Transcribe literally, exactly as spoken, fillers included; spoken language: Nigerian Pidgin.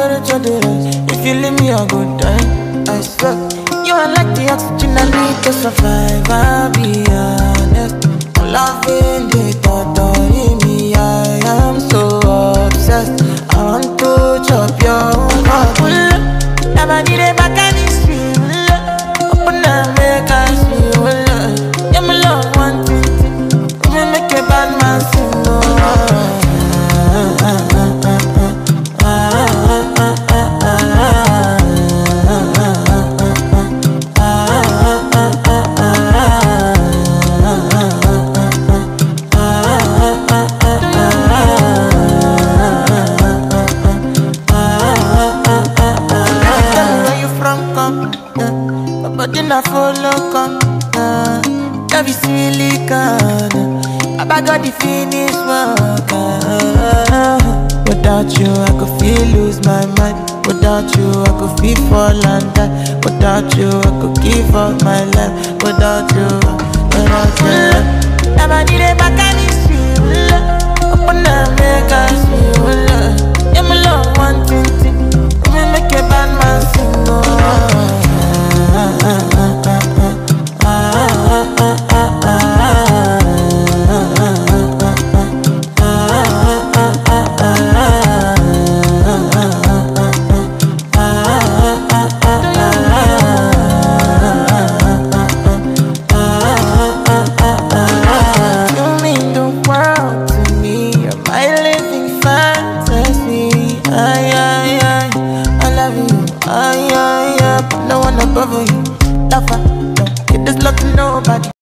temperature the rise. If you leave me, I go die. I swear, you are like the oxygen I need to survive. I'll be honest. I'm loving the thought of me. I am so obsessed. I want to chop your heart. Never need a back and it's real. Open up, make us feel. Yeah, my love, one thing. We make a bad man sing. But then I follow come, uh, love is silicon. I got the finish work. Uh, without you, I could feel lose my mind. Without you, I could feel fall and die. Without you, I could give up my life. Without you, without you, never need a back and it's real. Open up, make us feel. Yeah, my love, one thing, we make a bad man sing. Oh. Ay, ay, ay, no one above you. Lover, no, it is love to nobody.